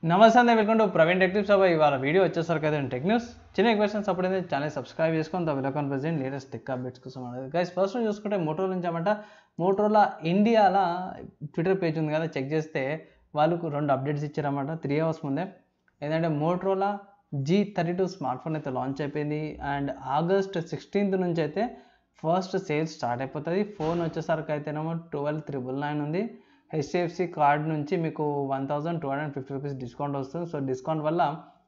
నమస్తే అండి, welcome to Praveen tech tips. ఇవాళ వీడియో వచ్చేసరికి అయితే టెక్ న్యూస్. చిన్న క్వశ్చన్స్ అప్పుడైతే ఛానల్ సబ్స్క్రైబ్ చేసుకొని welcome present latest tech updates కోసం అనేది గైస్. ఫస్ట్ చూసుకుంటే మోటరోలా నుంచి అన్నమాట. మోటరోలా ఇండియాలో ట్విట్టర్ పేజ్ ఉంది కదా, చెక్ చేస్తే వాళ్ళకు 2 అప్డేట్స్ ఇచ్చారన్నమాట 3 అవర్స్ ముందే. ఏంటంటే మోటరోలా G32 స్మార్ట్ ఫోన్ అయితే లాంచ్ అయిపోయింది అండ్ ఆగస్ట్ 16th నుంచి అయితే ఫస్ట్ సేల్స్ స్టార్ట్ అయిపోతుంది. ఫోన్ వచ్చేసరికి అయితేనేమో 12,999 ఉంది. హెచ్డిఎఫ్సి కార్డ్ నుంచి మీకు 1,250 రూపీస్ డిస్కౌంట్ వస్తుంది. సో డిస్కౌంట్ వల్ల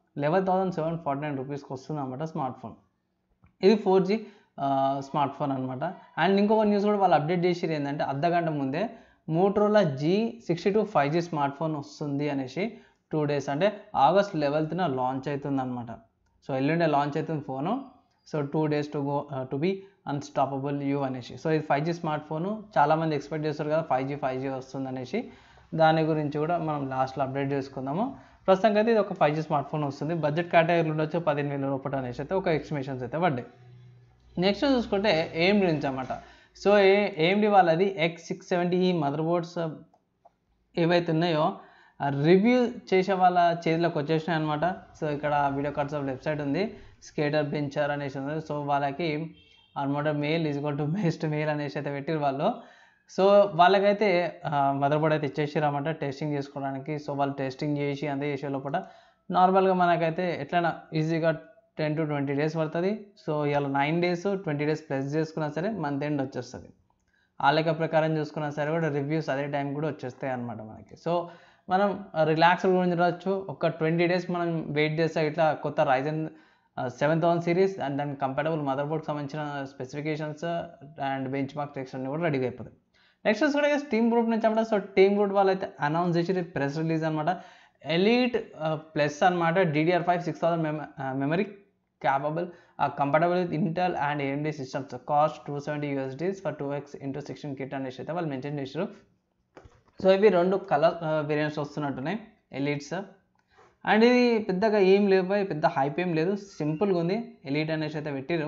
11,749 రూపీస్కి వస్తుంది అన్నమాట స్మార్ట్ ఫోన్. ఇది 4G స్మార్ట్ ఫోన్ అనమాట. అండ్ ఇంకొక న్యూస్ కూడా వాళ్ళు అప్డేట్ చేసిరు, ఏంటంటే అర్ధగంట ముందే Motorola G62 5G smart phone వస్తుంది అనేసి 2 days అంటే ఆగస్ట్ 11th లాంచ్ అవుతుంది అనమాట. సో ఎల్లుండే లాంచ్ అవుతుంది phone. So 2 days to be unstoppable you అనేసి. సో ఇది 5G స్మార్ట్ ఫోను. చాలామంది ఎక్స్పెక్ట్ చేస్తారు కదా 5G వస్తుంది అనేసి. దాని గురించి కూడా మనం లాస్ట్లో అప్డేట్ చేసుకుందాము. ప్రస్తుతానికి అయితే ఇది ఒక 5G స్మార్ట్ ఫోన్ వస్తుంది. బడ్జెట్ కేటగిరీలో ఉండొచ్చు 15,000 రూపాయలు అనేసి అయితే ఒక ఎస్టిమేషన్స్ అయితే పడ్డాయి. నెక్స్ట్ చూసుకుంటే AMD నుంచి అన్నమాట. సో AMD వాళ్ళది X670 మదర్ బోర్డ్స్ ఏవైతే ఉన్నాయో రివ్యూ చేసే వాళ్ళ చేతిలోకి వచ్చేసినాయి అనమాట. సో ఇక్కడ వీడియో కార్డ్స్ ఆఫ్ వెబ్సైట్ ఉంది, స్కేటర్ బెంచర్ అనేసి ఉంది. సో వాళ్ళకి అనమాట mail equal to best mail అనేసి అయితే పెట్టిరు వాళ్ళు. సో వాళ్ళకైతే మదర్ బోర్డ్ అయితే ఇచ్చేసారు అన్నమాట టెస్టింగ్ చేసుకోవడానికి. సో వాళ్ళు టెస్టింగ్ చేసి అంతే చేసే లోపల నార్మల్గా మనకైతే ఎట్లయినా ఈజీగా 10 to 20 days పడుతుంది. సో ఇవాళ 9 days 20 days ప్లస్ చేసుకున్నా సరే మంత్ ఎండ్ వచ్చేస్తుంది. ఆ లెక్క ప్రకారం చూసుకున్నా సరే కూడా రివ్యూస్ అదే టైం కూడా వచ్చేస్తాయి అనమాట మనకి. సో మనం రిలాక్స్ గురించి రావచ్చు. ఒక 20 days మనం వెయిట్ చేస్తే ఇట్లా కొత్త RYZEN 7000 సిరీస్ అండ్ దానికి కంపాటబుల్ మదర్ బోర్డ్కి సంబంధించిన specifications and benchmark text అన్ని కూడా రెడీగా అయిపోతాయి. నెక్స్ట్ కూడా టీమ్ గ్రూప్ నుంచి అనమాట. సో టీమ్ గ్రూప్ వాళ్ళు అయితే అనౌన్స్ చేసి ప్రెస్ రిలీజ్ అనమాట. ఎలీట్ ప్లస్ అనమాట DDR5 6000 memory capable compatible with Intel and AMD systems. Cost $270 for 2x/16 kit అనేసి అయితే వాళ్ళు మెన్షన్ చేశారు. సో ఇవి 2 కలర్ వేరియంట్స్ వస్తున్నట్టున్నాయి ఎలీట్స్. అండ్ ఇది పెద్దగా ఏం లేవు, పెద్ద హైప్ ఏం లేదు, సింపుల్గా ఉంది. ఎలీట్ అనేసి అయితే పెట్టిరు.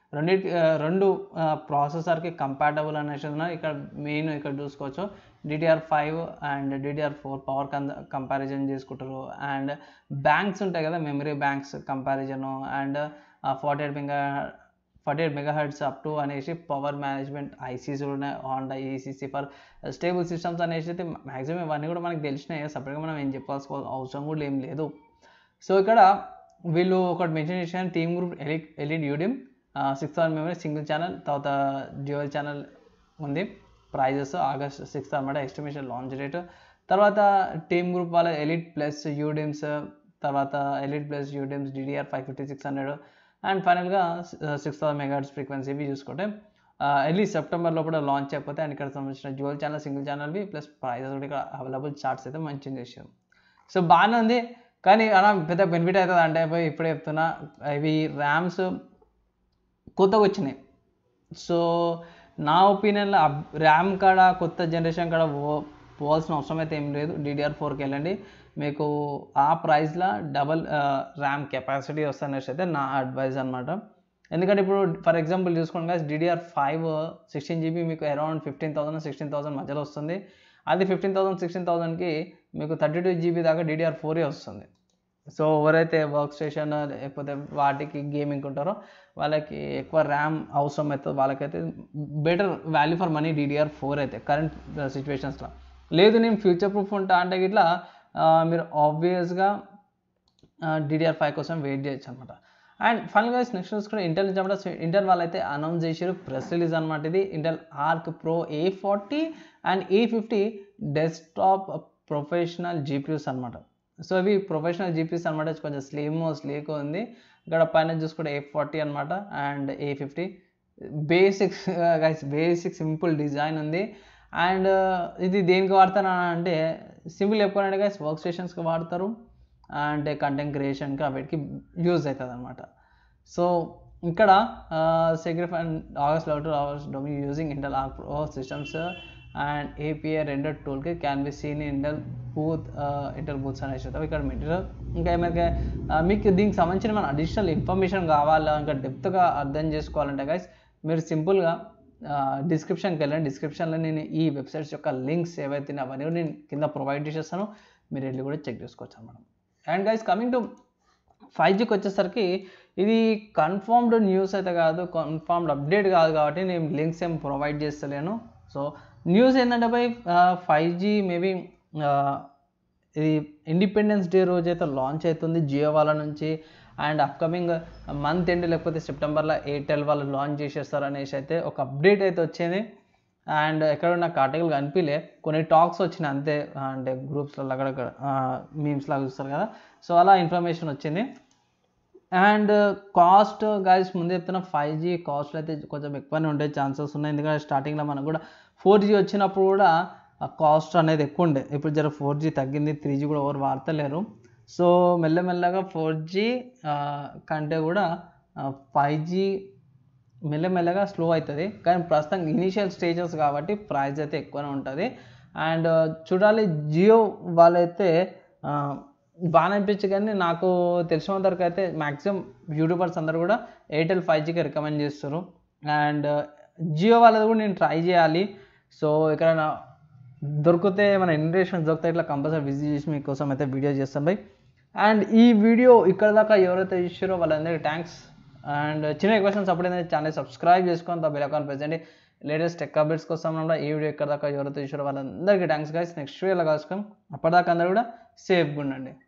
2 ప్రాసెసర్కి కంపాటబుల్ అనేసి ఉన్నారు. ఇక్కడ మెయిన్ ఇక్కడ చూసుకోవచ్చు DDR5 and DDR4 power comparison చేసుకుంటారు. అండ్ బ్యాంక్స్ ఉంటాయి కదా, memory banks comparison and 48 megahertz up to అనేసి పవర్ మేనేజ్మెంట్ ఐసీస్ ఉన్నాయి. On ECC for stable systems అనేసి అయితే మ్యాక్సిమం ఇవన్నీ కూడా మనకి తెలిసినాయి. సపరేట్గా మనం ఏం చెప్పాల్సిన అవసరం కూడా ఏం లేదు. సో ఇక్కడ వీళ్ళు ఒకటి మెన్షన్ చేసిన Team Group elite UDIMM 6000 memory single channel, తర్వాత డ్యూయల్ ఛానల్ ఉంది. ప్రైజెస్ ఆగస్ట్ 6th అనమాట ఎస్టిమేషన్ లాంచ్ డేట్. తర్వాత టీమ్ గ్రూప్ వాళ్ళ ఎలీట్ ప్లస్ యూడిమ్స్, తర్వాత ఎలీట్ ప్లస్ యూడిమ్స్ DDR5 5600 అండ్ ఫైనల్గా 6000 మెగాహెర్ట్జ్ ఫ్రీక్వెన్సీ ఇవి చూసుకుంటే ఎర్లీ సెప్టెంబర్లో కూడా లాంచ్ అయిపోతాయి. అండ్ ఇక్కడ సంబంధించిన డ్యూయల్ ఛానల్ సింగిల్ ఛానల్వి ప్లస్ ప్రైజెస్ కూడా ఇక్కడ అవైలబుల్ చార్ట్స్ అయితే మెన్షన్ చేశారు. సో బాగానే ఉంది, కానీ అలా పెద్ద బెనిఫిట్ అవుతుంది అంటే ఇప్పుడే చెప్తున్నా, ఇవి ర్యామ్స్ కొత్తగా వచ్చినాయి. సో నా ఒపీనియన్లో ర్యామ్ కాడ కొత్త జనరేషన్ కాడ పోవాల్సిన అవసరం అయితే ఏం లేదు. DDR4కి వెళ్ళండి, మీకు ఆ ప్రైస్లో డబల్ ర్యామ్ కెపాసిటీ వస్తుందనేసి అయితే నా అడ్వైజ్ అనమాట. ఎందుకంటే ఇప్పుడు ఫర్ ఎగ్జాంపుల్ చూసుకోండి guys, DDR5 16GB మీకు అరౌండ్ 15,000 16,000 మధ్యలో వస్తుంది. అది 15,000 16,000కి మీకు 32GB దాకా DDR4 వస్తుంది. సో ఎవరైతే వర్క్ స్టేషన్ లేకపోతే వాటికి గేమింగ్ ఉంటారో వాళ్ళకి ఎక్కువ ర్యామ్ అవసరం అవుతుంది. వాళ్ళకైతే better value for money DDR4 అయితే కరెంట్ సిచ్యువేషన్స్లో. లేదు నేను ఫ్యూచర్ ప్రూఫ్ ఉంటా అంటే ఇట్లా మీరు ఆబ్వియస్గా DDR5 కోసం వెయిట్ చేయొచ్చు అనమాట. అండ్ ఫైనల్గా నెక్స్ట్ కూడా ఇంటెల్ నుంచి అనమాట. ఇంటెల్ వాళ్ళైతే అనౌన్స్ చేసారు ప్రెస్ రిలీజ్ అనమాట. ఇది Intel Arc Pro A40 and A50 desktop professional GPUs అనమాట. సో ఇవి ప్రొఫెషనల్ GPUs అనమాట. కొంచెం స్లీక్ ఉంది. ఇక్కడ పైన చూసుకుంటే A40 అనమాట and A50 basic simple design ఉంది. అండ్ ఇది దేనికి వాడతారు అంటే సింపుల్ చెప్పుకోవాలంటే గైస్ వర్క్ స్టేషన్స్కి వాడతారు, అంటే కంటెంట్ క్రియేషన్కి వీటికి యూజ్ అవుతుంది అనమాట. సో ఇక్కడ సెగ్రిఫ్ అండ్ ఆగస్ట్ 11 డొమిన్ using Intel Arc Pro systems and API render టూల్కి can be seen Intel booths అనేసి ఇక్కడ మెటీరియల్. ఇంకా ఏమైనా మీకు దీనికి సంబంధించిన మన అడిషనల్ ఇన్ఫర్మేషన్ కావాలా, ఇంకా డెప్త్గా అర్థం చేసుకోవాలంటే గైస్ మీరు సింపుల్గా డిస్క్రిప్షన్కి వెళ్ళండి. డిస్క్రిప్షన్లో నేను ఈ వెబ్సైట్స్ యొక్క లింక్స్ ఏవైతే అవన్నీ నేను కింద ప్రొవైడ్ చేసేస్తాను. మీరు వెళ్ళి కూడా చెక్ చేసుకోవచ్చు అన్నమాట. అండ్ గైస్ కమింగ్ టు 5Gకి వచ్చేసరికి ఇది కన్ఫర్మ్డ్ న్యూస్ అయితే కాదు, కన్ఫర్మ్డ్ అప్డేట్ కాదు కాబట్టి నేను లింక్స్ ఏం ప్రొవైడ్ చేస్తలేను. సో న్యూస్ ఏంటంటే బై 5G మేబీ ఇది ఇండిపెండెన్స్ డే రోజు అయితే లాంచ్ అవుతుంది జియో వాళ్ళ నుంచి. అండ్ అప్కమింగ్ మంత్ ఎండ్ లేకపోతే సెప్టెంబర్లో ఎయిర్టెల్ వాళ్ళు లాంచ్ చేసేస్తారు అనేసి అయితే ఒక అప్డేట్ అయితే వచ్చింది. అండ్ ఎక్కడ నాకు ఆర్టికల్ కనిపించలే, కొన్ని టాక్స్ వచ్చినాయి అంతే, అంటే గ్రూప్స్లలో అక్కడక్కడ మీమ్స్ లాగా చూస్తారు కదా, సో అలా ఇన్ఫర్మేషన్ వచ్చింది. అండ్ కాస్ట్ గైస్ ముందు చెప్తున్న 5G కాస్ట్ అయితే కొంచెం ఎక్కువనే ఉండే ఛాన్సెస్ ఉన్నాయి, ఎందుకంటే స్టార్టింగ్లో మనకు కూడా 4G వచ్చినప్పుడు కూడా కాస్ట్ అనేది ఎక్కువ ఉండే. ఇప్పుడు జర 4G తగ్గింది, 3G కూడా ఎవరు వాడతలేరు. సో మెల్లమెల్లగా 4G కంటే కూడా 5G మెల్లమెల్లగా స్లో అవుతుంది, కానీ ప్రస్తుతం ఇనీషియల్ స్టేజెస్ కాబట్టి ప్రైస్ అయితే ఎక్కువనే ఉంటుంది. అండ్ చూడాలి, జియో వాళ్ళైతే బాగా అనిపించి, కానీ నాకు తెలిసినంత వరకు అయితే మ్యాక్సిమం యూట్యూబర్స్ అందరూ కూడా ఎయిర్టెల్ 5Gకి రికమెండ్ చేస్తారు. అండ్ జియో వాళ్ళది కూడా నేను ట్రై చేయాలి. సో ఇక్కడ దొరికితే మన ఇన్ఫర్మేషన్ దొరికితే ఇట్లా కంపల్సరీ విజిట్ చేసి మీకోసం అయితే వీడియో చేస్తాను బై. అండ్ ఈ వీడియో ఇక్కడ దాకా ఎవరైతే చూసారో వాళ్ళందరికీ థ్యాంక్స్. అండ్ చిన్న క్వశ్చన్స్ అప్పుడైతే ఛానల్ సబ్స్క్రైబ్ చేసుకొని బెల్ ఐకాన్ ప్రెస్ చేయండి. లేటెస్ట్ టెక్ అప్డేట్స్ కోసం ఈ వీడియో ఇక్కడ దాకా ఎవరైతే చూసారో వాళ్ళందరికీ థ్యాంక్స్ గైస్. నెక్స్ట్ వీడియోలో కలుసుకుందాం, అప్పటిదాకా అందరూ కూడా సేఫ్గా ఉండండి.